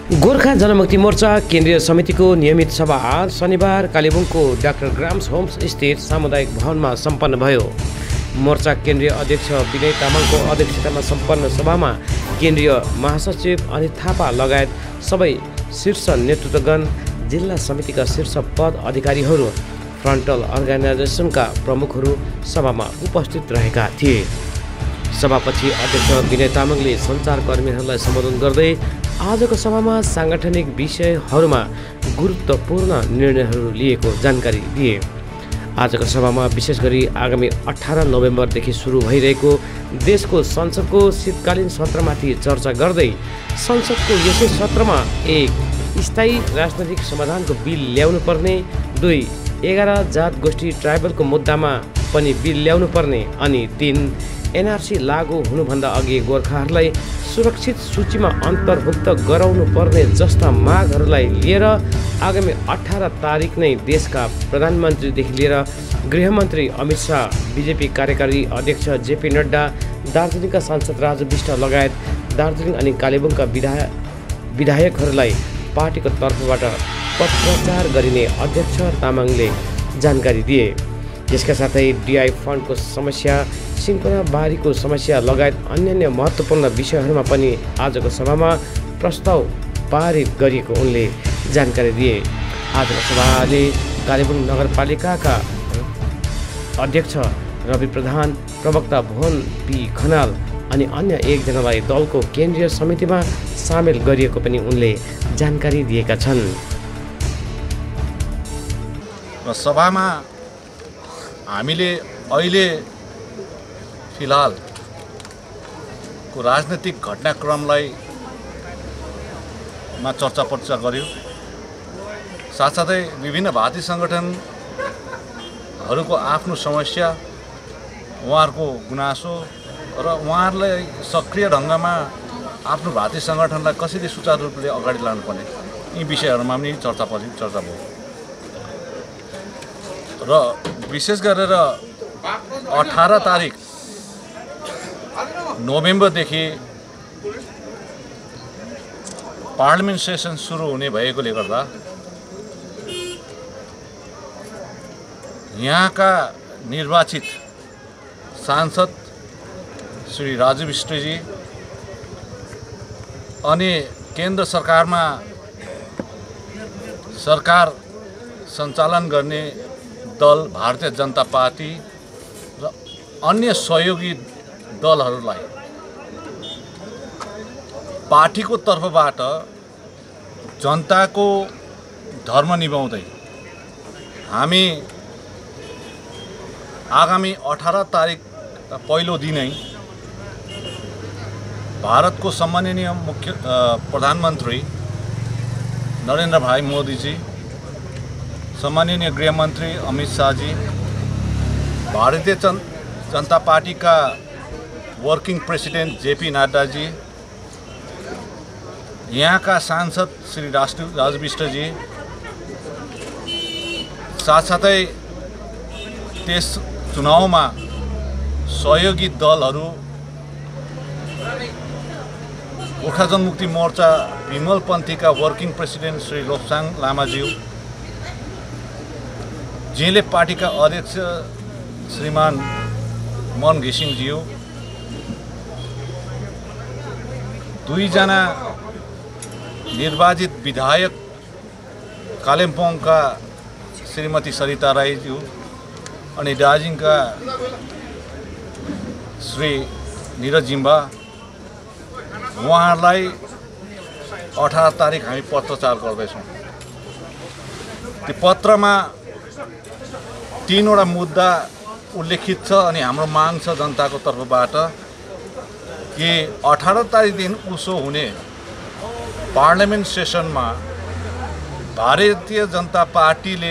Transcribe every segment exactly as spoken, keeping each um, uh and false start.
गोर्खा जनमुक्ति मोर्चा केन्द्रीय समितिको नियमित सभा आज शनिबार कालेबुङको डाक्टर ग्राम्स होम्स स्थित सामुदायिक भवनमा सम्पन्न भयो। मोर्चा केन्द्रीय अध्यक्ष विनय तामाङको अध्यक्षतामा सम्पन्न सभामा केन्द्रीय महासचिव अनित थापा लगायत सबै शीर्ष नेतृत्वगण, जिल्ला समितिका शीर्ष पद अधिकारीहरू, फ्रन्टल अर्गनाइजेसनका प्रमुखहरू सभामा उपस्थित रहेका थिए। सभापछि अध्यक्ष विनय तामाङले सञ्चारकर्मीहरूलाई सम्बोधन गर्दै आजको सभामा साङ्गठनिक विषयहरूमा गुरुत्वपूर्ण निर्णयहरू लिएको जानकारी दिए। आजको सभामा विशेष गरी आगामी अठार नोभेम्बरदेखि सुरु भइरहेको देशको संसदको शीतकालीन सत्रमाथि चर्चा गर्दै संसदको यसै सत्रमा एक स्थायी राजनैतिक समाधानको बिल ल्याउनु पर्ने, दुई एघार जात गोष्ठी ट्राइबलको मुद्दामा पनि बिल ल्याउनु पर्ने अनि तीन एनआरसी लागू हुनुभन्दा अघि गोर्खाहरूलाई सुरक्षित सूचीमा अन्तर्भुक्त गराउनु पर्ने जस्ता मागहरूलाई लिएर आगामी अठार तारिक नै देशका प्रधानमन्त्रीदेखि लिएर गृहमन्त्री अमित शाह, बिजेपी कार्यकारी अध्यक्ष जेपी नड्डा, दार्जिलिङका सांसद राजु विष्ट लगायत दार्जिलिङ अनि कालेबुङका विधायक विधायकहरूलाई पार्टीको तर्फबाट पत्राचार गरिने अध्यक्ष तामाङले जानकारी दिए। यसका साथै डिआई फन्डको समस्या, सिन्कोना बारीको समस्या लगायत अन्य महत्त्वपूर्ण विषयहरूमा पनि आजको सभामा प्रस्ताव पारित गरिएको उनले जानकारी दिए। आजको सभाले कालेबुङ नगरपालिकाका अध्यक्ष रवि प्रधान, प्रवक्ता भुवन पी खनाल अनि अन्य एकजनालाई दलको केन्द्रीय समितिमा सामेल गरिएको पनि उनले जानकारी दिएका छन्। सभामा हामीले अहिले फिलहालको राजनीतिक घटनाक्रमलाई मा चर्चा पर्चा गर्यो। साथसाथै विभिन्न भाती सङ्गठनहरूको आफ्नो समस्या, उहाँहरूको गुनासो र उहाँहरूलाई सक्रिय ढङ्गमा आफ्नो भाती सङ्गठनलाई कसरी सुचारू रूपले अगाडि लानुपर्ने, यी विषयहरूमा पनि चर्चा पछि चर्चा भयो र विशेष गरेर अठार तारिक नोभेम्बरदेखि पार्लियामेन्ट सेसन सुरु हुने भएकोले गर्दा यहाँका निर्वाचित सांसद श्री राजु विष्टजी अनि केन्द्र सरकारमा सरकार सञ्चालन गर्ने दल भारतीय जनता पार्टी र अन्य सहयोगी दलहरूलाई पार्टीको तर्फबाट जनताको धर्म निभाउँदै हामी आगामी अठार तारिक पहिलो दिनै भारतको सम्माननीय मुख्य प्रधानमन्त्री नरेन्द्र भाई मोदीजी, सम्माननीय गृहमन्त्री अमित शाहजी, भारतीय जनता पार्टी का वर्किंग प्रेसिडेंट जेपी नड्डा जी, यहाँ का सांसद श्री राजु विष्ट जी, साथ साथै त्यस चुनावमा सहयोगी दलहरू गोर्खा जनमुक्ति मोर्चा विमलपन्थी का वर्किंग प्रेसिडेंट श्री लोप्साङ लामाज्यू, जेले पार्टी का अध्यक्ष श्रीमान मन घिसिङज्यू, दुईजना निर्वाचित विधायक कालिम्पोङका श्रीमती सरिता राईज्यू अनि दार्जिलिङका श्री निरज जिम्बा, उहाँहरूलाई अठार तारिक हामी पत्रचार गर्दैछौँ। त्यो पत्रमा तीनवटा मुद्दा उल्लेखित छ अनि हाम्रो माग छ जनताको तर्फबाट कि अठार तारिकदेखि उसो हुने पार्लियामेन्ट सेसनमा भारतीय जनता पार्टीले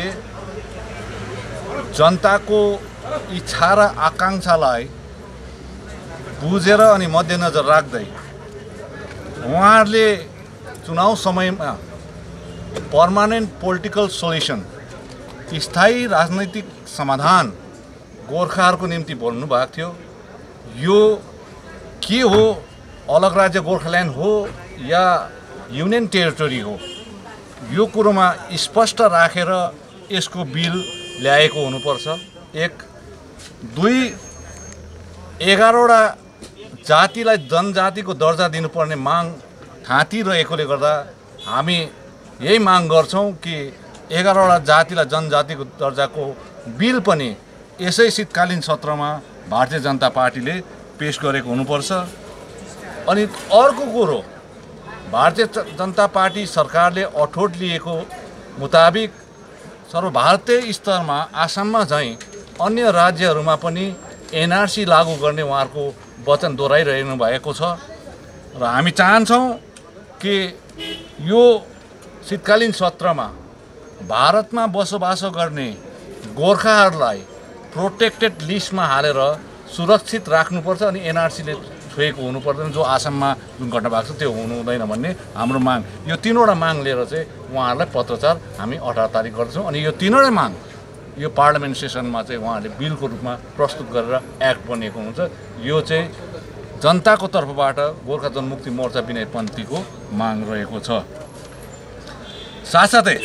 जनताको इच्छा र आकाङ्क्षालाई बुझेर अनि मध्यनजर राख्दै उहाँहरूले चुनाव समयमा पर्मानेन्ट पोलिटिकल सोल्युसन, स्थायी राजनैतिक समाधान गोर्खाहरूको निम्ति बोल्नु भएको थियो। यो के हो, अलग राज्य गोर्खाल्यान्ड हो या युनियन टेरिटोरी हो। यो कुरोमा स्पष्ट राखेर यसको बिल ल्याएको हुनुपर्छ। एक दुई एघारवटा जातिलाई जनजातिको दर्जा दिनुपर्ने माग ठाँतिरहेकोले गर्दा हामी यही माग गर्छौँ कि एघारवटा जातिलाई जनजातिको दर्जाको बिल पनि यसै शीतकालीन सत्रमा भारतीय जनता पार्टीले पेश गरेको हुनुपर्छ। अनि अर्को कुरो, भारतीय जनता पार्टी सरकारले अठोट लिएको मुताबिक सर्वभारतीय स्तरमा आसाममा झैँ अन्य राज्यहरूमा पनि एनआरसी लागू गर्ने उहाँहरूको वचन दोहोऱ्याइरहनु भएको छ र हामी चाहन्छौँ कि यो शीतकालीन सत्रमा भारतमा बसोबास गर्ने गोर्खाहरूलाई प्रोटेक्टेड लिस्टमा हालेर सुरक्षित राख्नुपर्छ अनि एनआरसीले छोएको हुनु पर्दैन। जो आसाममा जुन घटना भएको छ त्यो हुनु हुँदैन भन्ने हाम्रो माग। यो तीनवटा माग लिएर चाहिँ उहाँहरूलाई पत्रचार हामी अठार तारिक गर्छौँ अनि यो तीनवटै माग यो पार्लियामेन्ट सेसनमा चाहिँ उहाँहरूले बिलको रूपमा प्रस्तुत गरेर एक्ट बनेको हुन्छ। यो चाहिँ जनताको तर्फबाट गोर्खा जनमुक्ति मोर्चा विनय पन्थीको माग रहेको छ। साथसाथै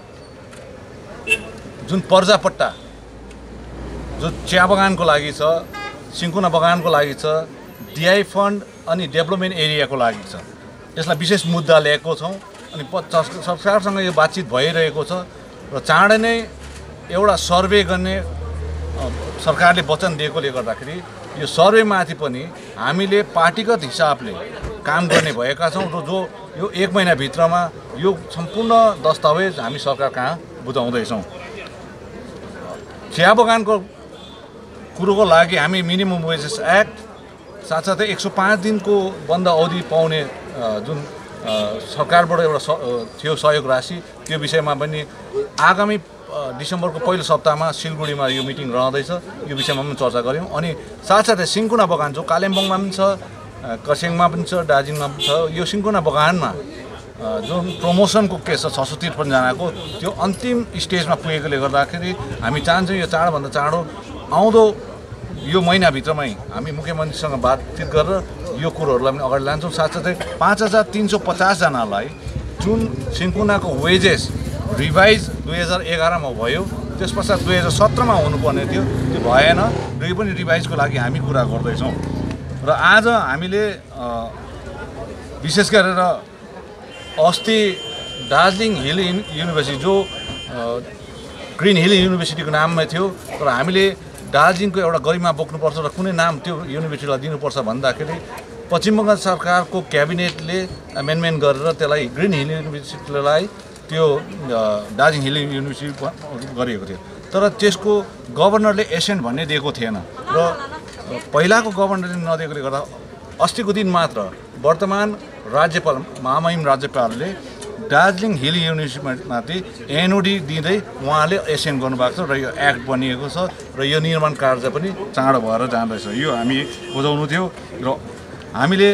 जुन पर्जापट्टा जो चिया बगानको लागि छ, सिन्कोना बगानको लागि छ, डिआई फन्ड अनि डेभलपमेन्ट एरियाको लागि छ, यसलाई विशेष मुद्दा ल्याएको छौँ अनि सरकारसँग यो बातचित भइरहेको छ र चाँडै नै एउटा सर्वे गर्ने सरकारले वचन दिएकोले गर्दाखेरि यो सर्वेमाथि पनि हामीले पार्टीगत हिसाबले काम गर्ने भएका छौँ र जो यो एक महिनाभित्रमा यो सम्पूर्ण दस्तावेज हामी सरकार कहाँ बुझाउँदैछौँ। चिया बगानको कुरोको लागि हामी मिनिमम वेजेस एक्ट साथसाथै एक सौ पाँच दिनको बन्द अवधि पाउने जुन सरकारबाट एउटा थियो सहयोग राशि त्यो विषयमा पनि आगामी डिसेम्बरको पहिलो सप्ताहमा सिलगढीमा यो मिटिङ रहँदैछ। यो विषयमा पनि चर्चा गऱ्यौँ अनि साथसाथै सिन्कोना बगान जो कालिम्पोङमा पनि छ, खरसाङमा पनि छ, दार्जिलिङमा पनि छ, यो सिन्कोना बगानमा जुन प्रमोसनको केस छ छ सौ त्रिपन्नजनाको त्यो अन्तिम स्टेजमा पुगेकोले गर्दाखेरि हामी चाहन्छौँ यो चाँडोभन्दा चाँडो आउँदो यो महिनाभित्रमै हामी मुख्यमन्त्रीसँग बातचित गरेर यो कुरोहरूलाई पनि अगाडि लान्छौँ। साथसाथै पाँच हजार तिन सौ पचासजनालाई जुन सिन्कोनाको वेजेस रिभाइज दुई हजार एघारमा भयो, त्यस पश्चात दुई हजार सत्रमा हुनुपर्ने थियो, त्यो भएन र यो पनि रिभाइजको लागि हामी कुरा गर्दैछौँ। र आज हामीले विशेष गरेर अस्ति दार्जिलिङ हिल युनिभर्सिटी जो ग्रिन हिल युनिभर्सिटीको नाममा थियो तर हामीले दार्जिलिङको एउटा गरिमा बोक्नुपर्छ र कुनै नाम त्यो युनिभर्सिटीलाई दिनुपर्छ भन्दाखेरि पश्चिम बङ्गाल सरकारको क्याबिनेटले एमेन्डमेन्ट गरेर त्यसलाई ग्रिन हिल युनिभर्सिटीलाई त्यो दार्जिलिङ हिल युनिभर्सिटी गरिएको थियो तर त्यसको गभर्नरले एसेन्ट भन्ने दिएको थिएन र पहिलाको गभर्नरले नदिएकोले गर्दा अस्तिको दिन मात्र वर्तमान राज्यपाल महामहिम राज्यपालले दार्जिलिङ हिल युनिभर्सिटीमाथि एनओडी दिँदै उहाँले एसेन्ट गर्नुभएको छ र यो एक्ट बनिएको छ र यो निर्माण कार्य पनि चाँडो भएर जाँदैछ। यो हामी बुझाउनु थियो र हामीले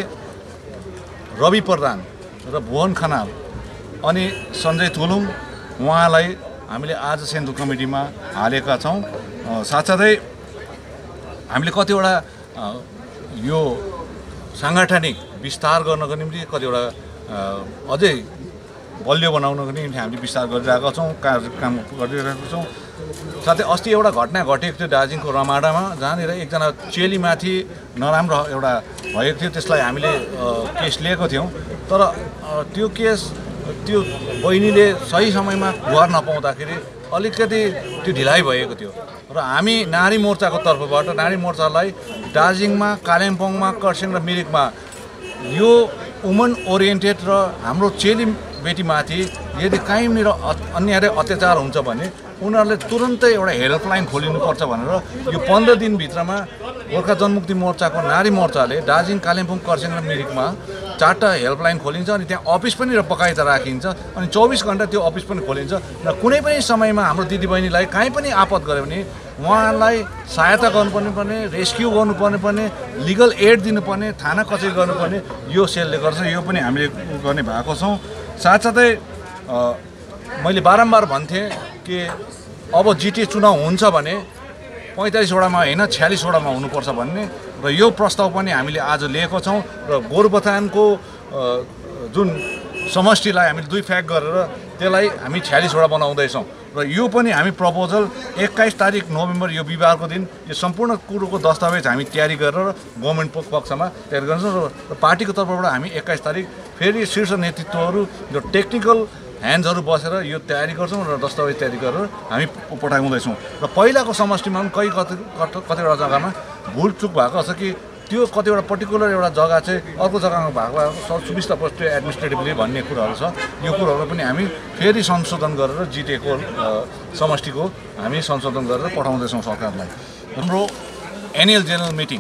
रवि प्रधान र भुवन खनाल अनि सञ्जय थुलुङ उहाँलाई हामीले आज सेन्ट्रल कमिटीमा हालेका छौँ। साथसाथै हामीले कतिवटा यो साङ्गठनिक विस्तार गर्नको निम्ति कतिवटा अझै बलियो बनाउनको निम्ति हामीले विस्तार गरिरहेका छौँ, काम गरिरहेका छौँ। साथै अस्ति एउटा घटना घटेको थियो दार्जिलिङको रमाडामा जहाँनिर एकजना चेलीमाथि नराम्रो एउटा भएको थियो, त्यसलाई हामीले केस लिएको थियौँ तर त्यो केस त्यो बहिनीले सही समयमा गुहार नपाउँदाखेरि अलिकति त्यो ढिलाइ भएको थियो र हामी नारी मोर्चाको तर्फबाट नारी मोर्चालाई दार्जिलिङमा, कालिम्पोङमा, खरसाङ र मिरिकमा यो वुमन ओरिएन्टेड र हाम्रो चेली बेटीमाथि यदि कहीँनिर अन्याय अत्याचार हुन्छ भने उनीहरूले तुरन्तै एउटा हेल्पलाइन खोलिनुपर्छ भनेर यो पन्ध्र दिनभित्रमा गोर्खा जनमुक्ति मोर्चाको नारी मोर्चाले दार्जिलिङ, कालिम्पोङ, खरसाङ र मिरिकमा चारवटा हेल्पलाइन खोलिन्छ अनि त्यहाँ अफिस पनि र बकाइदा राखिन्छ अनि चौबिस घन्टा त्यो अफिस पनि खोलिन्छ र कुनै पनि समयमा हाम्रो दिदीबहिनीलाई कहीँ पनि आपत गऱ्यो भने उहाँलाई सहायता गर्नुपर्ने पर्ने रेस्क्यु गर्नुपर्ने पर्ने लिगल एड दिनुपर्ने थाना कचेरी गर्नुपर्ने यो सेलले गर्छ। यो पनि हामीले गर्ने भएको छौँ। साथसाथै मैले बारम्बार भन्थेँ कि अब जिटिए चुनाव हुन्छ भने पैँतालिसवटामा होइन छ्यालिसवटामा हुनुपर्छ भन्ने र यो प्रस्ताव पनि हामीले आज लिएको छौँ र गोरुबथानको जुन समष्टिलाई हामीले दुई फ्याक गरेर त्यसलाई हामी छ्यालिसवटा बनाउँदैछौँ र यो पनि हामी प्रपोजल एक्काइस तारिक नोभेम्बर यो बिहिबारको दिन यो सम्पूर्ण कुरोको दस्तावेज हामी तयारी गरेर गभर्मेन्ट पक्षमा तयारी गर्छौँ र पार्टीको तर्फबाट हामी एक्काइस तारिक फेरि शीर्ष नेतृत्वहरू जो टेक्निकल ह्यान्ड्सहरू बसेर यो तयारी गर्छौँ र दस्तावेज तयारी गरेर हामी पठाउँदैछौँ र पहिलाको समष्टिमा पनि कहीँ कति कतिवटा जग्गामा भुलचुक भएको छ कि त्यो कतिवटा पर्टिकुलर एउटा जग्गा चाहिँ अर्को जग्गामा भएको सुविस्ता पस्थ्यो एडमिनिस्ट्रेटिभली भन्ने कुराहरू छ यो कुरोहरू पनि हामी फेरि संशोधन गरेर जिटिएको समष्टिको हामी संशोधन गरेर पठाउँदैछौँ सरकारलाई। हाम्रो एनुअल जेनरल मिटिङ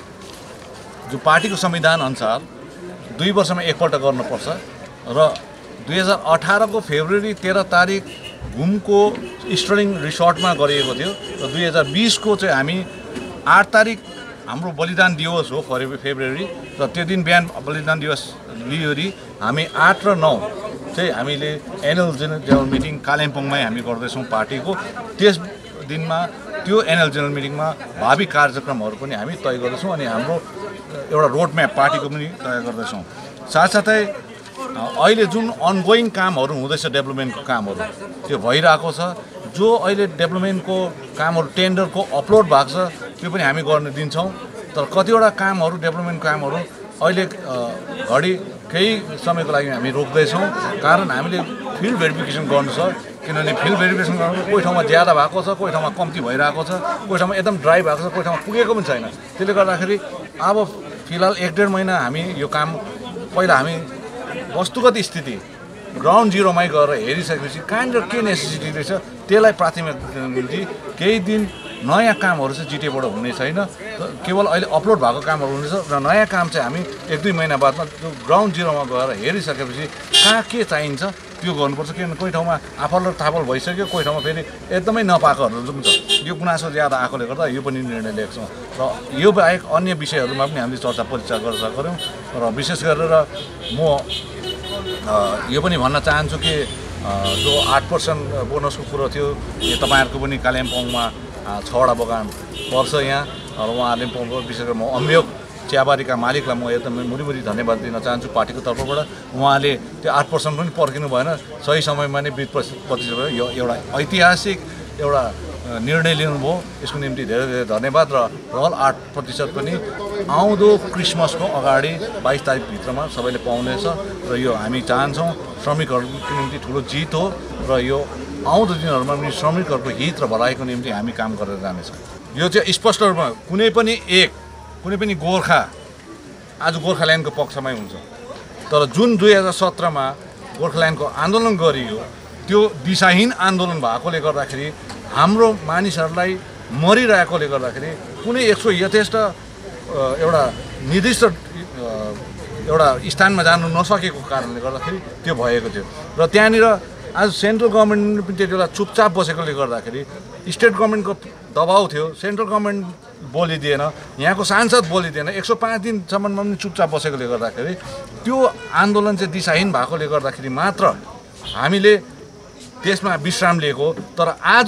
जो पार्टीको संविधान अनुसार दुई वर्षमा एकपल्ट गर्नुपर्छ र दुई हजार अठारको फेब्रुअरी तेह्र तारिक घुमको स्टर्लिङ रिसोर्टमा गरिएको थियो र दुई हजार बिसको चाहिँ हामी आठ तारिक हाम्रो बलिदान दिवस हो फेब्रुअरी र त्यो दिन बिहान बलिदान दिवस लिइवरी हामी आठ र नौ चाहिँ हामीले एनुअल जेनरल मिटिङ कालिम्पोङमै हामी गर्दैछौँ पार्टीको। त्यस दिनमा त्यो एनुअल जेनरल मिटिङमा भावी कार्यक्रमहरू पनि हामी तय गर्दैछौँ अनि हाम्रो एउटा रोड म्याप पार्टीको पनि तय गर्दैछौँ। साथसाथै अहिले जुन अनगोइङ कामहरू हुँदैछ डेभलपमेन्टको कामहरू त्यो भइरहेको छ जो अहिले डेभलपमेन्टको कामहरू टेन्डरको अपलोड भएको छ त्यो पनि हामी गर्न दिन्छौँ तर कतिवटा कामहरू डेभलपमेन्ट कामहरू अहिले घडी केही समयको लागि हामी रोक्दैछौँ कारण हामीले फिल्ड भेरिफिकेसन गर्नु छ किनभने फिल्ड भेरिफिकेसन गर्नु कोही ठाउँमा ज्यादा भएको छ कोही ठाउँमा कम्ती भइरहेको छ कोही ठाउँमा एकदम ड्राई भएको छ कोही ठाउँमा पुगेको पनि छैन। त्यसले गर्दाखेरि अब फिलहाल एक डेढ महिना हामी यो काम पहिला हामी वस्तुगत स्थिति ग्राउन्ड जिरोमै गएर हेरिसकेपछि कहाँनिर के नेसेसिटी रहेछ त्यसलाई प्राथमिकता दिई केही दिन नयाँ कामहरू चाहिँ जिटिएबाट हुने छैन केवल अहिले अपलोड भएको कामहरू हुनेछ र नयाँ काम चाहिँ हामी एक दुई महिना बादमा त्यो ग्राउन्ड जिरोमा गएर हेरिसकेपछि कहाँ के चाहिन्छ त्यो गर्नुपर्छ किनभने कोही ठाउँमा आफल र थापल भइसक्यो कोही ठाउँमा फेरि एकदमै नपाएकोहरू पनि छ यो गुनासो ज्यादा आएकोले गर्दा यो पनि निर्णय लिएको छौँ र यो बाहेक अन्य विषयहरूमा पनि हामीले चर्चा परिचय गर्न गऱ्यौँ र विशेष गरेर म यो पनि भन्न चाहन्छु कि जो आठ पर्सेन्ट बोनसको कुरो थियो यो तपाईँहरूको पनि कालिम्पोङमा छवटा बगान पर्छ यहाँ र उहाँहरूले विशेष गरेर म अम्बियोक चियाबारीका मालिकलाई म एकदम मुरीमुरी धन्यवाद दिन चाहन्छु पार्टीको तर्फबाट उहाँले त्यो आठ पर्सेन्ट पनि पर्खिनु भएन सही समयमा नै बिस प्रतिशत यो एउटा ऐतिहासिक एउटा निर्णय लिनुभयो यसको निम्ति धेरै धेरै धन्यवाद र रहल आठ प्रतिशत पनि आउँदो क्रिसमसको अगाडि बाइस तारिकभित्रमा सबैले पाउनेछ र यो हामी चाहन्छौँ श्रमिकहरूको निम्ति ठुलो जित हो र यो आउँदो दिनहरूमा पनि श्रमिकहरूको हित र भलाइको निम्ति हामी काम गरेर जानेछौँ। यो चाहिँ स्पष्ट रूपमा कुनै पनि एक कुनै पनि गोर्खा आज गोर्खाल्यान्डको पक्षमै हुन्छ तर जुन दुई हजार सत्रमा गोर्खाल्यान्डको आन्दोलन गरियो त्यो दिशाहीन आन्दोलन भएकोले गर्दाखेरि हाम्रो मानिसहरूलाई मरिरहेकोले गर्दाखेरि कुनै एक सौ यथेष्ट एउटा निर्दिष्ट एउटा स्थानमा जानु नसकेको कारणले गर्दाखेरि त्यो भएको थियो र त्यहाँनिर आज सेन्ट्रल गभर्मेन्ट पनि त्यति बेला चुपचाप बसेकोले गर्दाखेरि स्टेट गभर्मेन्टको दबाउ थियो सेन्ट्रल गभर्मेन्ट बोलिदिएन यहाँको सांसद बोलिदिएन एक सौ पाँच दिनसम्ममा पनि चुपचाप बसेकोले गर्दाखेरि त्यो आन्दोलन चाहिँ दिशाहीन भएकोले गर्दाखेरि मात्र हामीले त्यसमा विश्राम लिएको तर आज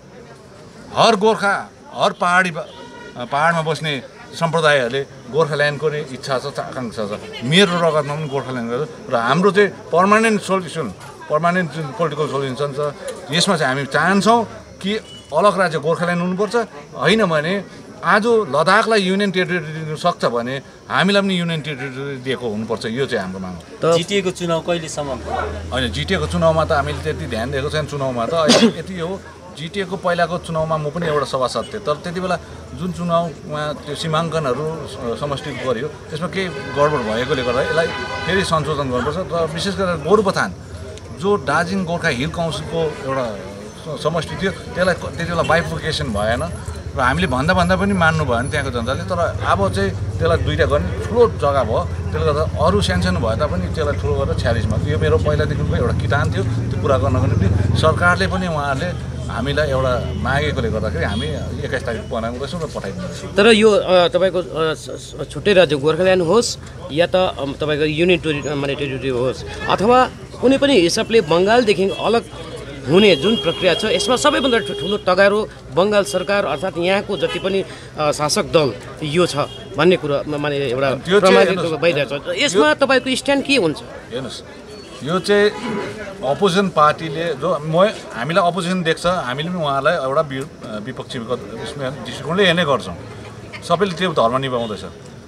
हर गोर्खा हर पहाडी पहाडमा बस्ने सम्प्रदायहरूले गोर्खाल्यान्डको नै इच्छा छ आकाङ्क्षा छ मेरो रगतमा पनि गोर्खाल्यान्ड गर्छ र हाम्रो चाहिँ पर्मानेन्ट सोल्युसन पर्मानेन्ट जुन पोलिटिकल सोल्युसन छ यसमा चाहिँ हामी चाहन्छौँ कि अलग राज्य गोर्खाल्यान्ड हुनुपर्छ होइन भने आज लद्दाखलाई युनियन टेरिटोरी दिनु सक्छ भने हामीलाई पनि युनियन टेरिटोरी दिएको हुनुपर्छ यो चाहिँ हाम्रो माग हो। जिटिएको चुनाव कहिलेसम्म होइन जिटिएको चुनावमा त हामीले त्यति ध्यान दिएको छैन चुनावमा त अहिले यति हो जिटिएको पहिलाको चुनावमा म पनि एउटा सभासद थिएँ तर त्यति बेला जुन चुनावमा त्यो सीमाङ्कनहरू समष्टि गरियो त्यसमा केही गडबड भएकोले गर्दा यसलाई फेरि संशोधन गर्नुपर्छ र विशेष गरेर गोरुबथान जो दार्जिलिङ गोर्खा हिल काउन्सिलको एउटा समष्टि थियो त्यसलाई त्यति बेला बाइफर्केसन भएन र हामीले भन्दा भन्दा पनि मान्नु भएन त्यहाँको जनताले तर अब चाहिँ त्यसलाई दुईवटा गर्ने ठुलो जग्गा भयो त्यसले गर्दा अरू सानसानो भए तापनि त्यसलाई ठुलो गरेर छ्यालिसमा यो मेरो पहिलादेखिको एउटा किटान थियो त्यो पुरा गर्नको निम्ति सरकारले पनि उहाँहरूले हामीलाई एउटा मागेकोले गर्दाखेरि हामी एक्काइस तारिक बनाउँदैछौँ र पठाइदिन्छौँ। तर यो तपाईँको छुट्टै राज्य गोर्खाल्यान्ड होस् या त तपाईँको युनियन टेरि माने टेरिटोरी होस् अथवा कुनै पनि हिसाबले बङ्गालदेखि अलग हुने जुन प्रक्रिया छ यसमा सबैभन्दा ठुलो तगारो बङ्गाल सरकार अर्थात् यहाँको जति पनि शासक दल यो छ भन्ने कुरा माने एउटा प्रमाणित भइरहेछ। यसमा तपाईँको स्ट्यान्ड के हुन्छ? हेर्नुहोस् यो चाहिँ अपोजिसन पार्टीले जो म हामीलाई अपोजिसन देख्छ हामीले पनि उहाँलाई एउटा विपक्षीको उसमा दृष्टिकोणले हेर्ने गर्छौँ। सबैले त्यो धर्म निभाउँदैछ।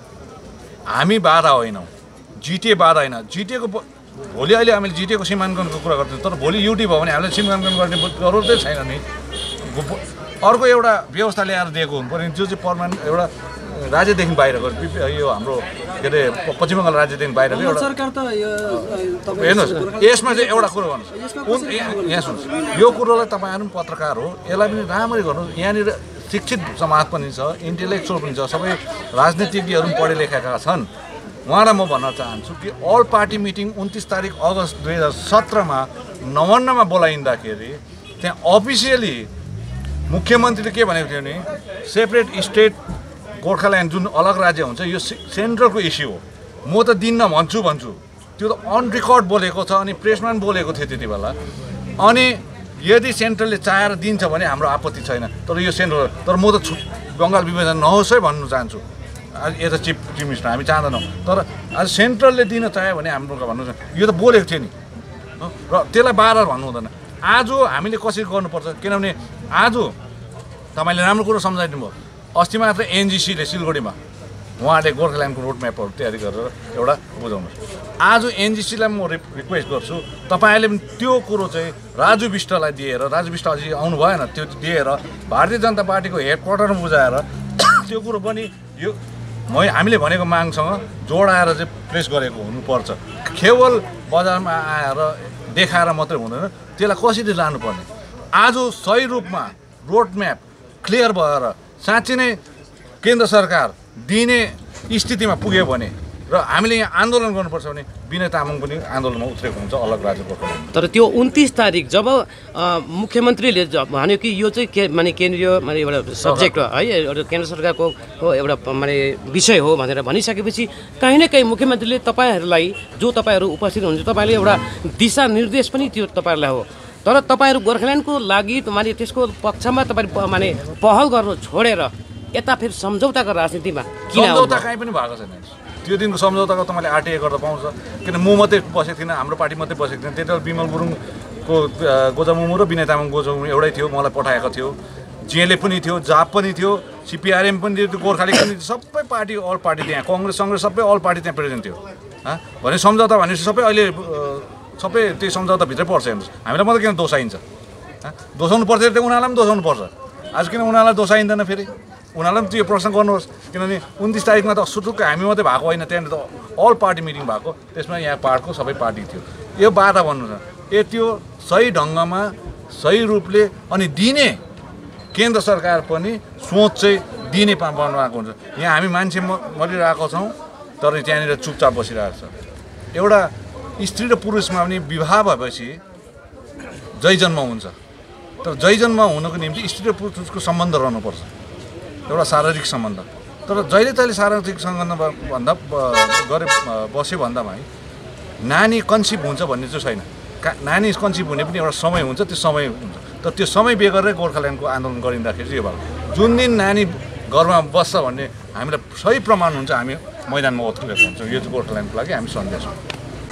हामी बाधा होइनौँ, जिटिए बाधा होइन। जिटिएको भोलि अहिले हामीले जिटिएको सीमाङ्कनको कुरा गर्छौँ, तर भोलि युटी भयो भने हामीले सीमाङ्कन गर्ने जरुरतै छैन नि। अर्को एउटा व्यवस्था ल्याएर दिएको हुनु पर्ने, जो चाहिँ पर्मानेन्ट एउटा राज्यदेखि बाहिरको यो हाम्रो के अरे पश्चिम बङ्गाल राज्यदेखि बाहिरको एउटा सरकार त हेर्नुहोस्। यसमा चाहिँ एउटा कुरो भन्नुहोस्, यहाँ सुन्नुहोस्, यो कुरोलाई तपाईँहरू पनि पत्रकार हो, यसलाई पनि राम्ररी गर्नुहोस्। यहाँनिर शिक्षित समाज पनि छ, इन्टेलेक्चुअल पनि छ, सबै राजनीतिज्ञहरू पनि पढे लेखेका छन्। उहाँलाई म भन्न चाहन्छु कि अल पार्टी मिटिङ उन्तिस तारिक अगस्त दुई हजार सत्रमा नवान्नमा बोलाइँदाखेरि त्यहाँ अफिसियली मुख्यमन्त्रीले के भनेको थियो भने सेपरेट स्टेट गोर्खाल्यान्ड जुन अलग राज्य हुन्छ यो सेन्ट्रलको इस्यु हो, म त दिन्न भन्छु भन्छु त्यो त अन रेकर्ड बोलेको छ। अनि प्रेसमा पनि बोलेको थियो त्यति बेला। अनि यदि सेन्ट्रलले चाहेर दिन्छ भने हाम्रो आपत्ति छैन, तर यो सेन्ट्रल तर म त बङ्गाल विभाजन नहोस् है भन्नु चाहन्छु। आज यता चिफ चिफ मिनिस्टर हामी चाहँदैनौँ, तर आज सेन्ट्रलले दिन चाह्यो भने हाम्रो भन्नु यो त बोलेको थियो नि, र त्यसलाई बार भन्नु हुँदैन। आज हामीले कसरी गर्नुपर्छ, किनभने आज तपाईँले राम्रो कुरो सम्झाइदिनु भयो। अस्ति मात्र एनजिसीले सिलगढीमा उहाँले गोर्खाल्यान्डको रोड म्यापहरू तयारी गरेर एउटा बुझाउनुहोस्। आज एनजिसीलाई म रिक्वेस्ट गर्छु, तपाईँहरूले पनि त्यो कुरो चाहिँ राजु विष्टलाई दिएर, राजु विष्ट अझै आउनु भएन, त्यो दिएर भारतीय जनता पार्टीको हेड क्वार्टरमा बुझाएर त्यो कुरो पनि यो म हामीले भनेको मागसँग जोडाएर चाहिँ प्लेस गरेको हुनुपर्छ। केवल बजारमा आएर देखाएर मात्रै हुँदैन, त्यसलाई कसरी लानुपर्ने। आज सही रूपमा रोड म्याप क्लियर भएर साँच्चै नै केन्द्र सरकार दिने स्थितिमा पुग्यो भने र हामीले यहाँ आन्दोलन गर्नुपर्छ भने विनय तामाङ पनि आन्दोलनमा उत्रेको हुन्छ अलग राज्यको। तर त्यो उन्तिस तारिक जब मुख्यमन्त्रीले भन्यो कि यो चाहिँ के माने केन्द्रीय माने एउटा सब्जेक्ट हो है, एउटा केन्द्र सरकारको एउटा माने विषय हो भनेर भनिसकेपछि काहीँ न काहीँ मुख्यमन्त्रीले तपाईँहरूलाई जो तपाईँहरू उपस्थित हुनुहुन्छ तपाईँले एउटा दिशानिर्देश पनि त्यो तपाईँहरूलाई हो। तर तपाईँहरू गोर्खाल्यान्डको लागि माने त्यसको पक्षमा तपाईँ माने पहल गर्नु छोडेर यता फेरि सम्झौताको राजनीतिमा किन? सम्झौता कहीँ पनि भएको छैन। त्यो दिनको सम्झौताको तपाईँले आरटिए गर्दा पाउँछ, किन म मात्रै बसेको थिइनँ, हाम्रो पार्टी मात्रै बसेको थिएन। त्यति बेला विमल गुरुङको गोजामुमु र विनय तामाङ गोजामुमु एउटै थियो, मलाई पठाएको थियो। जेएलए पनि थियो, जाप पनि थियो, सिपिआरएम पनि थियो, गोर्खाली पनि थियो, सबै पार्टी अल पार्टी त्यहाँ कङ्ग्रेस सङ्ग्रेस सबै अल पार्टी त्यहाँ प्रेजेन्ट थियो। भने सम्झौता भनेपछि सबै अहिले सबै त्यही सम्झौताभित्रै पर्छ। हेर्नुहोस् हामीलाई मात्रै किन दोषाइन्छ, दोषाउनु पर्छ त उनीहरूलाई पनि दोषाउनु पर्छ। आज किन उनीहरूलाई दोषाइँदैन, फेरि उनीहरूलाई पनि त्यो प्रश्न गर्नुहोस्। किनभने उन्तिस तारिकमा त सुटुक्क हामी मात्रै भएको होइन, त्यहाँनिर त अल पार्टी मिटिङ भएको, त्यसमा यहाँ पार्टको सबै पार्टी थियो। यो बाधा भन्नु छ ए त्यो सही ढङ्गमा सही रूपले अनि दिने केन्द्र सरकार पनि सोच चाहिँ दिने बनाएको हुन्छ। यहाँ हामी मान्छे मरिरहेको छौँ, तर त्यहाँनिर चुपचाप बसिरहेको छ। एउटा स्त्री र पुरुषमा पनि विवाह भएपछि जय जन्म हुन्छ, तर जय जन्म हुनको निम्ति स्त्री र पुरुषको सम्बन्ध रहनुपर्छ, एउटा शारीरिक सम्बन्ध। तर जहिले तहिले शारीरिक सम्बन्ध भन्दा गरे बस्यो भन्दामा है नानी कन्सिभ हुन्छ भन्ने चाहिँ छैन। का नानी कन्सिभ हुने पनि एउटा समय हुन्छ, त्यो समय हुन्छ। तर त्यो समय बेगरै गोर्खाल्यान्डको आन्दोलन गरिँदाखेरि चाहिँ यो भयो। जुन दिन नानी घरमा बस्छ भन्ने हामीलाई सही प्रमाण हुन्छ, हामी मैदानमा उत्रिएको हुन्छौँ। यो चाहिँ गोर्खाल्यान्डको लागि हामी सन्देश हो।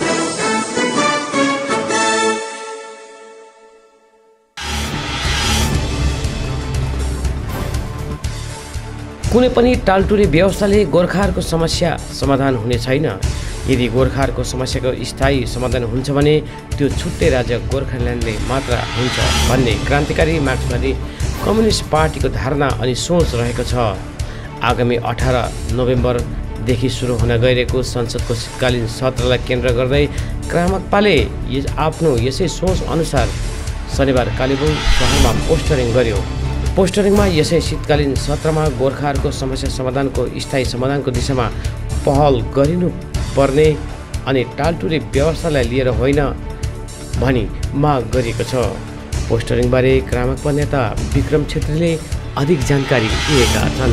कुनै पनि टालटुरे व्यवस्थाले गोर्खाहरूको समस्या समाधान हुने छैन। यदि गोर्खाहरूको समस्याको स्थायी समाधान हुन्छ भने त्यो छुट्टै राज्य गोर्खाल्यान्डले मात्र हुन्छ भन्ने क्रान्तिकारी मार्क्सवादी कम्युनिस्ट पार्टीको धारणा अनि सोच रहेको छ। आगामी अठार नोभेम्बरदेखि सुरु हुन गइरहेको संसदको शीतकालीन सत्रलाई केन्द्र गर्दै क्रामकपाले आफ्नो यसै सोच अनुसार शनिबार कालेबुङ सहरमा पोस्टरिङ गर्यो। पोस्टरिङमा यसै शीतकालीन सत्रमा गोर्खाहरूको समस्या समाधानको स्थायी समाधानको दिशामा पहल गरिनु पर्ने अनि टालटुरे व्यवस्थालाई लिएर होइन भनी माग गरिएको छ। पोस्टरिङबारे क्रामकपा नेता विक्रम छेत्रीले अधिक जानकारी दिएका छन्।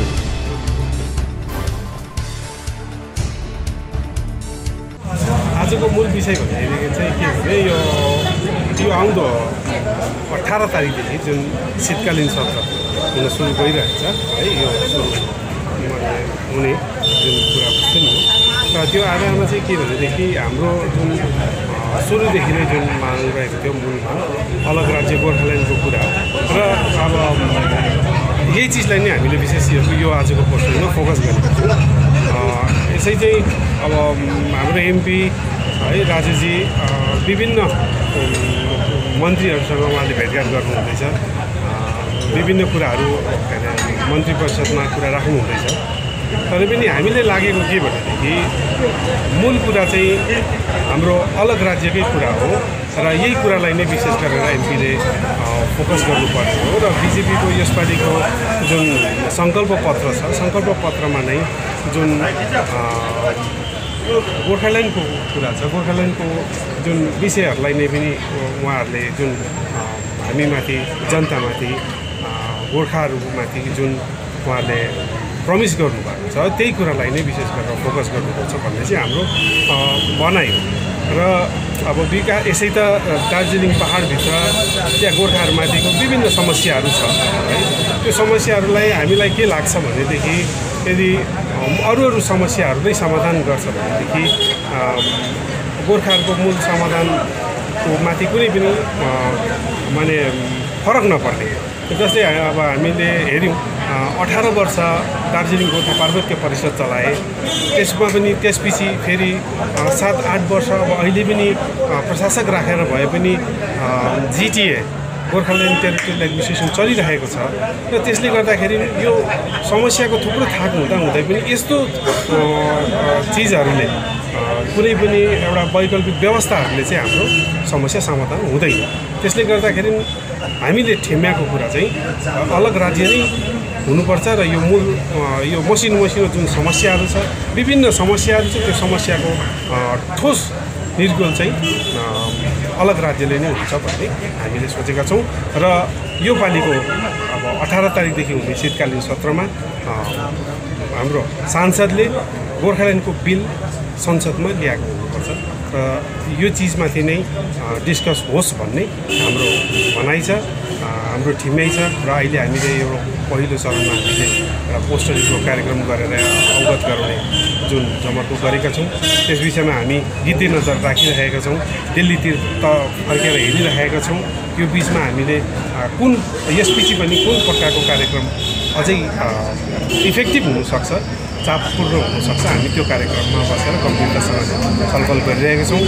आजको मूल विषय भनेदेखि चाहिँ के भने यो यो आउँदो अठार तारिकदेखि जुन शीतकालीन सत्र हुन सुरु भइरहेको छ है, यो सुरु हुने जुन कुरा बस्छ नि, र त्यो आधारमा चाहिँ के भनेदेखि हाम्रो जुन सुरुदेखि नै जुन माग रहेको थियो मूल अलग राज्य गोर्खाल्यान्डको कुरा र अब यही चिजलाई नै हामीले विशेष यो आजको पोस्टरमा फोकस गरेको छौँ। यसै चाहिँ अब हाम्रो एमपी है राजुजी विभिन्न मन्त्रीहरूसँग उहाँले भेटघाट गर्नुहुँदैछ, विभिन्न कुराहरू मन्त्री परिषदमा कुरा राख्नुहुँदैछ। तर पनि हामीले लागेको के भनेदेखि मूल कुरा चाहिँ हाम्रो अलग राज्यकै कुरा हो र यही कुरालाई नै विशेष गरेर एमपीले फोकस गर्नुपर्ने हो र बिजेपीको यसपालिको जुन सङ्कल्प पत्र छ, सङ्कल्प पत्रमा नै जुन गोर्खाल्यान्डको कुरा छ, गोर्खाल्यान्डको जुन विषयहरूलाई नै पनि उहाँहरूले जुन हामीमाथि जनतामाथि गोर्खाहरूमाथि जुन उहाँहरूले प्रमिस गर्नुभएको छ त्यही कुरालाई नै विशेष गरेर फोकस गर्नुपर्छ भन्ने चाहिँ हाम्रो भनाइ हो। र अब विकास यसै त दार्जिलिङ पहाडभित्र त्यहाँ गोर्खाहरूमाथिको विभिन्न समस्याहरू छ है, त्यो समस्याहरूलाई हामीलाई के लाग्छ भनेदेखि यदि अरू अरू समस्याहरू नै समाधान गर्छ भनेदेखि गोर्खाहरूको मूल समाधानको माथि कुनै पनि माने फरक नपर्ने। जस्तै अब हामीले हेऱ्यौँ अठार वर्ष दार्जिलिङ गोर्खा पार्वत्य परिषद चलाए, त्यसमा पनि त्यसपछि फेरि सात आठ वर्ष अब अहिले पनि प्रशासक राखेर भए पनि जिटिए गोर्खाल्यान्ड टेरिटोरियल एडमिनिस्ट्रेसन चलिरहेको छ र त्यसले गर्दाखेरि यो समस्याको थुप्रो थाक हुँदा हुँदै पनि यस्तो चिजहरूले कुनै पनि एउटा वैकल्पिक व्यवस्थाहरूले चाहिँ हाम्रो समस्या समाधान हुँदैन। त्यसले गर्दाखेरि हामीले ठेम्याएको कुरा चाहिँ अलग राज्य नै हुनुपर्छ र यो मूल यो मसिनो मसिनो जुन समस्याहरू छ, विभिन्न समस्याहरू छ, त्यो समस्याको ठोस निर्गोल चाहिँ अलग राज्यले नै हुन्छ भन्ने हामीले सोचेका छौँ। र यो पालिको अब अठार तारिकदेखि हुने शीतकालीन सत्रमा हाम्रो सांसदले गोर्खाल्यान्डको बिल संसदमा ल्याएको हुनुपर्छ र यो चिजमाथि नै डिस्कस होस् भन्ने हाम्रो भनाइ छ, हाम्रो ठिम्याइ छ। र अहिले हामीले यो पहिलो चरणमा हामीले एउटा पोस्टरको कार्यक्रम गरेर अवगत गराउने जुन जमर्को गरेका छौँ, त्यस विषयमा हामी गिद्धे नजर राखिरहेका छौँ, दिल्लीतिर त फर्केर हेरिरहेका छौँ। यो बिचमा हामीले कुन यसपछि पनि कुन प्रकारको कार्यक्रम अझै इफेक्टिभ हुनसक्छ, चापपूर्ण हुनसक्छ, हामी त्यो कार्यक्रममा बसेर गम्भीरतासँग छलफल गरिरहेका छौँ।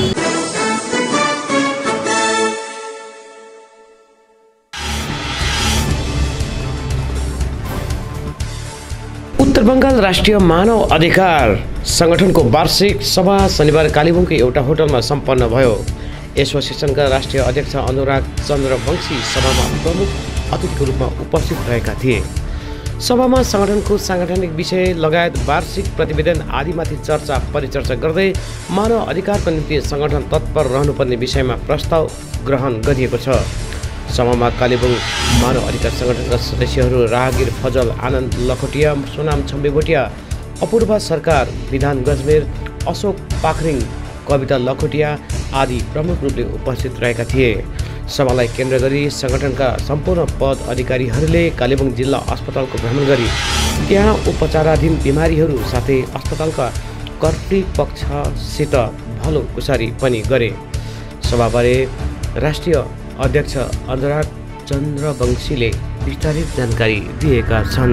उत्तर बङ्गाल राष्ट्रिय मानव अधिकार सङ्गठनको वार्षिक सभा शनिबार कालेबुङको एउटा होटलमा सम्पन्न भयो। एसोसिएसनका राष्ट्रिय अध्यक्ष अनुराग चन्द्रवंशी सभामा प्रमुख अतिथिको रूपमा उपस्थित रहेका थिए। सभामा सङ्गठनको साङ्गठनिक विषय लगायत वार्षिक प्रतिवेदन आदिमाथि चर्चा परिचर्चा गर्दै मानव अधिकारको निम्ति सङ्गठन तत्पर रहनुपर्ने विषयमा प्रस्ताव ग्रहण गरिएको छ। सभामा कालेबुङ मानव अधिकार सङ्गठनका सदस्यहरू राहगिर फजल आनन्द लखोटिया, सोनाम छम्बे भोटिया, अपूर्वा सरकार, विधान गजमेर, अशोक पाखरिङ, कविता लखोटिया आदि प्रमुख रूपले उपस्थित रहेका थिए। सभालाई केन्द्र गरी सङ्गठनका सम्पूर्ण पद अधिकारीहरूले कालेबुङ जिल्ला अस्पतालको भ्रमण गरी त्यहाँ उपचाराधीन बिमारीहरू साथै अस्पतालका कर्तृपक्षसित भलो कुसारी पनि गरे। सभाबारे राष्ट्रिय अध्यक्ष अनुराग चन्द्रवंशीले विस्तारित जानकारी दिएका छन्।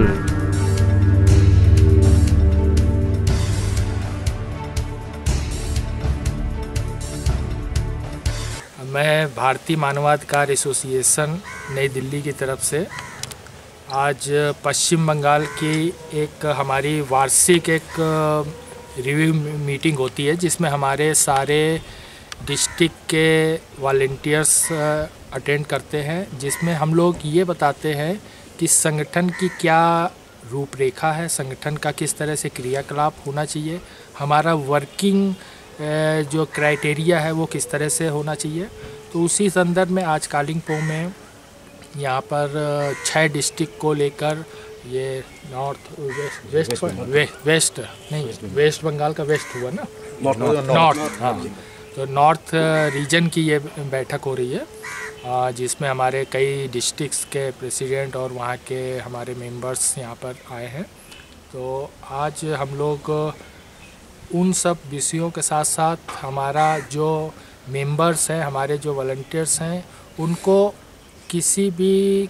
मैं भारतीय मानवाधिकार एसोसिएशन नई दिल्ली की तरफ से आज पश्चिम बंगाल की एक हमारी वार्षिक एक रिव्यू मीटिंग होती है जिसमें हमारे सारे डिस्ट्रिक्ट के वॉलंटियर्स अटेंड करते हैं, जिसमें हम लोग ये बताते हैं कि संगठन की क्या रूपरेखा है, संगठन का किस तरह से क्रियाकलाप होना चाहिए, हमारा वर्किंग जो क्राइटेरिया है वो किस तरह से होना चाहिए। तो उसी संदर्भ में आज कालिम्पोंग में यहाँ पर छः डिस्ट्रिक्ट को लेकर ये north west west west, west नहीं वेस्ट बंगाल का वेस्ट हुआ ना, नॉर्थ, हाँ, तो नॉर्थ रीजन की ये बैठक हो रही है जिसमें हमारे कई डिस्ट्रिक्ट्स के प्रेसिडेंट और वहाँ के हमारे मेंबर्स यहाँ पर आए हैं। तो आज हम लोग उन सब विषयों के साथ साथ हमारा जो मेंबर्स हैं, हमारे जो वॉलंटियर्स हैं, उनको किसी भी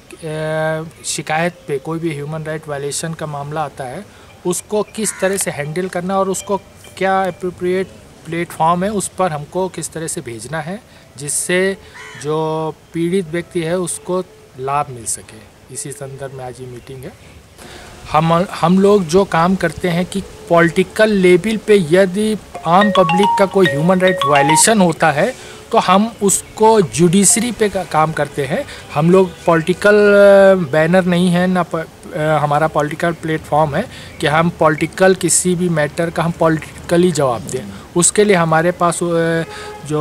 शिकायत पे, कोई भी ह्यूमन राइट वायलेशन का मामला आता है, उसको किस तरह से हैंडल करना और उसको क्या एप्रोप्रिएट प्लेटफॉर्म है उस पर हमको किस तरह से भेजना है, जिससे जो पीड़ित व्यक्ति है उसको लाभ मिल सके। इसी संदर्भ में आज ये मीटिंग है। हम हम लोग जो काम करते हैं कि पॉलिटिकल लेवल पे यदि आम पब्लिक का कोई ह्यूमन राइट वायलेशन होता है तो हम उसको जुडिशरी पे का, काम करते हैं। हम लोग पॉलिटिकल बैनर नहीं है ना, प, हमारा पॉलिटिकल प्लेटफॉर्म है कि हम पॉलिटिकल किसी भी मैटर का हम पॉलिटिकली जवाब दें। उसके लिए हमारे पास जो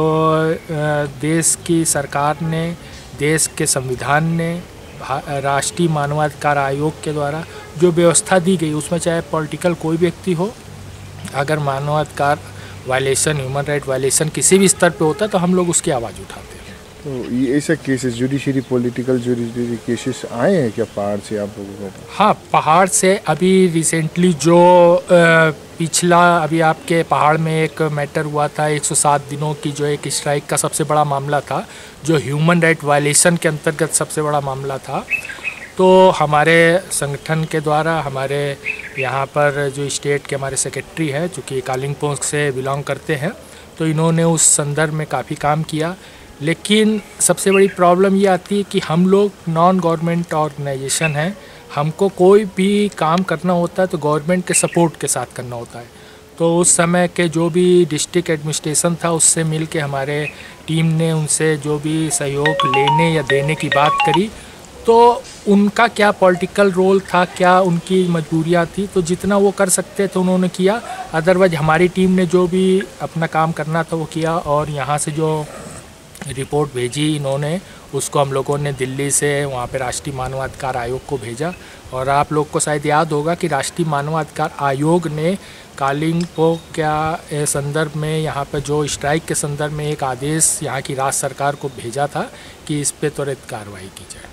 देश की सरकार ने, देश के संविधान ने, राष्ट्रीय मानवाधिकार आयोग के द्वारा जो व्यवस्था दी गई, उसमें चाहे पॉलिटिकल कोई व्यक्ति हो, अगर मानवाधिकार वायलेशन, ह्यूमन राइट वायलेशन किसी भी स्तर पे होता है तो हम लोग उसकी आवाज़ उठाते हैं। तो ये ऐसा cases, judiciary political judiciary cases आए हैं क्या पहाड़ से आप लोगों को? हाँ, पहाड़ से अभी रिसेंटली जो पिछला अभी आपके पहाड़ में एक मैटर हुआ था, एक सौ सात दिनों की जो एक स्ट्राइक का सबसे बड़ा मामला था, जो ह्यूमन राइट वायलेशन के अंतर्गत सबसे बड़ा मामला था। तो हमारे संगठन के द्वारा, हमारे यहाँ पर जो स्टेट के हमारे सेक्रेटरी हैं, जो कि कालिम्पोंग से बिलोंग करते हैं, तो इन्होंने उस संदर्भ में काफ़ी काम किया। लेकिन सबसे बड़ी प्रॉब्लम ये आती है कि हम लोग नॉन गवर्नमेंट ऑर्गेनाइजेशन हैं, हमको कोई भी काम करना होता है तो गवर्नमेंट के सपोर्ट के साथ करना होता है। तो उस समय के जो भी डिस्ट्रिक्ट एडमिनिस्ट्रेशन था, उससे मिल के हमारे टीम ने उनसे जो भी सहयोग लेने या देने की बात करी, तो उनका क्या पॉलिटिकल रोल था, क्या उनकी मजबूरियाँ थी, तो जितना वो कर सकते थे उन्होंने किया। अदरवाइज हमारी टीम ने जो भी अपना काम करना था वो किया। और यहाँ से जो रिपोर्ट भेजी इन्होंने, उसको हम लोगों ने दिल्ली से वहाँ पे राष्ट्रीय मानवाधिकार आयोग को भेजा। और आप लोग को शायद याद होगा कि राष्ट्रीय मानवाधिकार आयोग ने कालिम्पोंग के संदर्भ में, यहाँ पर जो स्ट्राइक के संदर्भ में एक आदेश यहाँ की राज्य सरकार को भेजा था कि इस पर त्वरित कार्रवाई की जाए।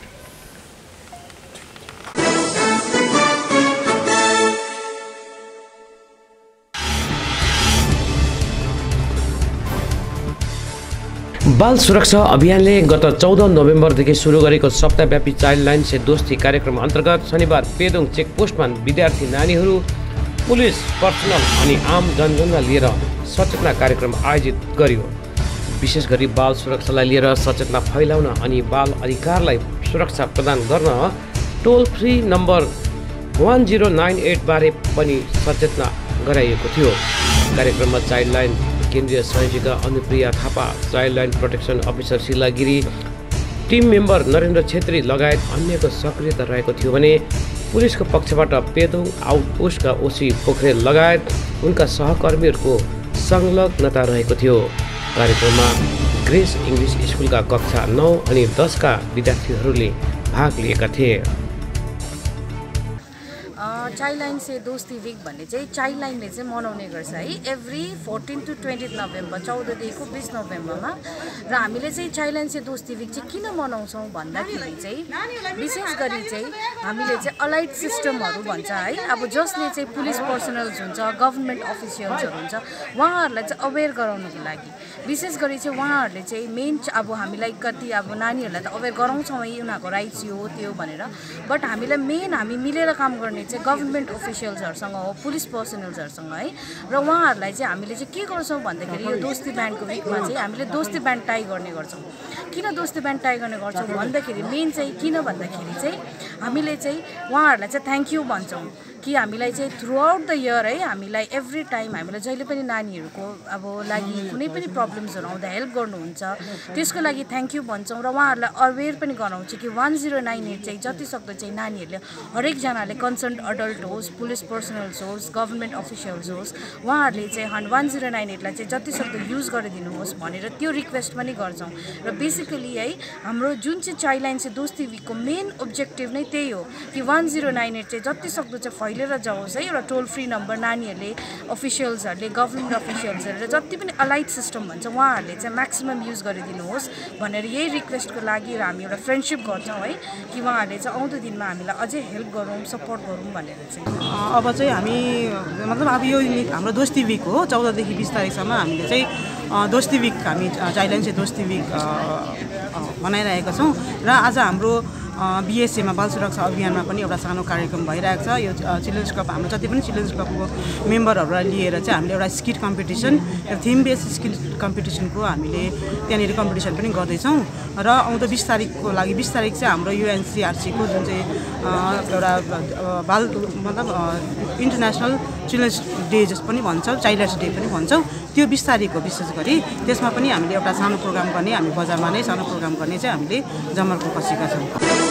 बाल सुरक्षा अभियानले गत चौध नोभेम्बरदेखि सुरु गरेको सप्ताहव्यापी चाइल्ड लाइन से दोस्ती कार्यक्रम अन्तर्गत शनिबार पेदोङ चेकपोस्टमा विद्यार्थी नानीहरू, पुलिस पर्सनल अनि आम जनजनलाई लिएर सचेतना कार्यक्रम आयोजित गरियो। विशेष गरी बाल सुरक्षालाई लिएर सचेतना फैलाउन अनि बाल अधिकारलाई सुरक्षा प्रदान गर्न toll free number one zero nine eight बारे पनि सचेतना गराइएको थियो। कार्यक्रममा चाइल्ड लाइन केन्द्रीय संयोजिका Anupriya Thapa, child line protection officer Shila Giri, team member Narendra Chhetri लगायत अन्यको सक्रियता रहेको थियो भने पुलिसको पक्षबाट पेदोङ आउटपोस्टका ओसी पोखरेल लगायत उनका सहकर्मीहरूको संलग्नता रहेको थियो। कार्यक्रममा ग्रेस इङ्ग्लिस स्कुलका कक्षा नौ अनि दसका विद्यार्थीहरूले भाग लिएका थिए। चाइल्ड लाइन से दोस्ती विक भन्ने चाहिँ चाइल्ड लाइनले चाहिँ मनाउने गर्छ है, every fourteen to twenty November, चौधदेखिको बिस नोभेम्बरमा। र हामीले चाहिँ चाइल्ड लाइन से दोस्ती विक चाहिँ किन मनाउँछौँ भन्दाखेरि चाहिँ विशेष गरी चाहिँ हामीले चाहिँ अलाइड सिस्टमहरू भन्छ है, अब जसले चाहिँ पुलिस पर्सनल्स हुन्छ, गभर्मेन्ट अफिसियल्सहरू हुन्छ, उहाँहरूलाई चाहिँ अवेर गराउनको लागि। विशेष गरी चाहिँ उहाँहरूले चाहिँ मेन अब हामीलाई कति अब नानीहरूलाई त अवेर गराउँछौँ है, उनीहरूको राइट्स यो त्यो भनेर, बट हामीलाई मेन हामी मिलेर काम गर्ने चाहिँ गभर्मेन्ट अफिसियल्सहरूसँग हो, पुलिस पर्सनल्सहरूसँग है। र उहाँहरूलाई चाहिँ हामीले चाहिँ के गर्छौँ भन्दाखेरि यो दोस्ती ब्यान्डको विकमा चाहिँ हामीले दोस्ती ब्यान्ड टाई गर्ने गर्छौँ। किन दोस्ती ब्यान्ड टाई गर्ने गर्छौँ भन्दाखेरि मेन चाहिँ किन भन्दाखेरि चाहिँ हामीले चाहिँ उहाँहरूलाई चाहिँ थ्याङ्क यू भन्छौँ कि हामीलाई चाहिँ थ्रु आउट द इयर है, हामीलाई एभ्री टाइम हामीलाई जहिले पनि नानीहरूको अब लागि कुनै पनि प्रब्लम्सहरू आउँदा हेल्प गर्नुहुन्छ, त्यसको लागि थ्याङ्क यू भन्छौँ। र उहाँहरूलाई अवेर पनि गराउँछ कि वान जिरो नाइन एट चाहिँ जति सक्दो चाहिँ नानीहरूले हरेकजनाले कन्सर्न अडल्ट होस्, पुलिस पर्सनल्स होस्, गभर्मेन्ट अफिसियल्स होस्, उहाँहरूले चाहिँ वान जिरो नाइन एटलाई चाहिँ जति सक्दो युज गरिदिनुहोस् भनेर त्यो रिक्वेस्ट पनि गर्छौँ। र बेसिकली है हाम्रो जुन चाहिँ चाइल्ड लाइन चाहिँ दोस्ती विकको मेन ओब्जेक्टिभ नै त्यही हो कि वान जिरो नाइन एट चाहिँ जति सक्दो चाहिँ फैलेर जाओस् है। एउटा टोल फ्री नम्बर नानीहरूले, अफिसियल्सहरूले, गभर्मेन्ट अफिसियल्सहरूले जति पनि अलाइड सिस्टम भन्छ उहाँहरूले चाहिँ म्याक्सिमम युज गरिदिनुहोस् भनेर यही रिक्वेस्टको लागि र हामी एउटा फ्रेन्डसिप गर्छौँ है कि उहाँहरूले चाहिँ आउँदो दिनमा हामीलाई अझै हेल्प गरौँ, सपोर्ट गरौँ भनेर चाहिँ। अब चाहिँ हामी मतलब अब यो हाम्रो दोस्ती विक हो, चौधदेखि बिस तारिकसम्म हामीले चाहिँ दोस्ती विक हामी चाइल्ड लाइन से दोस्ती विक मनाइरहेका छौँ र आज हाम्रो बिएसएमा बाल सुरक्षा अभियानमा पनि एउटा सानो कार्यक्रम भइरहेको छ। यो चिल्ड्रेन्स क्लब हाम्रो जति पनि चिल्ड्रेन्स क्लबको मेम्बरहरूलाई लिएर चाहिँ हामीले एउटा skit competition theme based skit कम्पिटिसनको हामीले त्यहाँनिर कम्पिटिसन पनि गर्दैछौँ र आउँदो बिस तारिकको लागि बिस तारिक चाहिँ हाम्रो युएनसिआरसीको जुन चाहिँ एउटा बाल मतलब इन्टरनेसनल चिल्ड्रेन्स डे जस पनि भन्छौँ, चाइल्ड्स डे पनि भन्छौँ, त्यो बिस तारिक हो विशेष गरी। त्यसमा पनि हामीले एउटा सानो प्रोग्राम गर्ने, हामी बजारमा नै सानो प्रोग्राम गर्ने चाहिँ हामीले जमर्को बसेका छौँ।